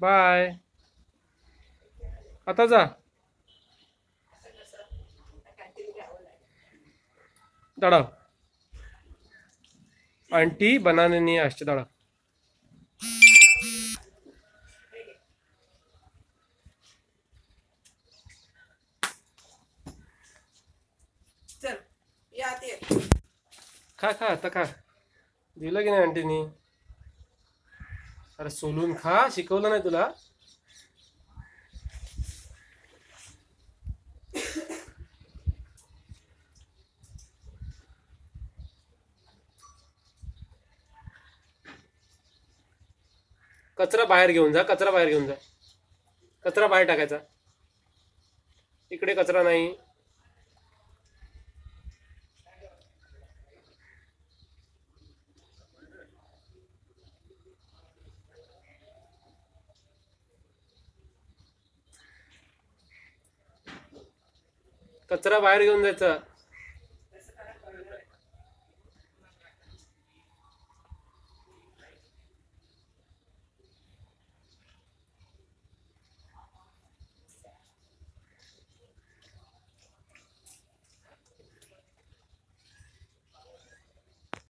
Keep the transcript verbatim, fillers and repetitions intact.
Bye. आता जा. दाड़ा आंटी बनाने नहीं आसते दाड़ा. चल या ते खा खा आता खा. दिलं की नाही आंटीनी. अरे सोलून खा. शिकवलं नाही तुला. कचरा बाहेर घेऊन जा. कचरा बाहेर घेऊन जा. कचरा बाहेर टाकायचा. इकडे कचरा नाही. कचरा बाहेर घेऊन जायचा.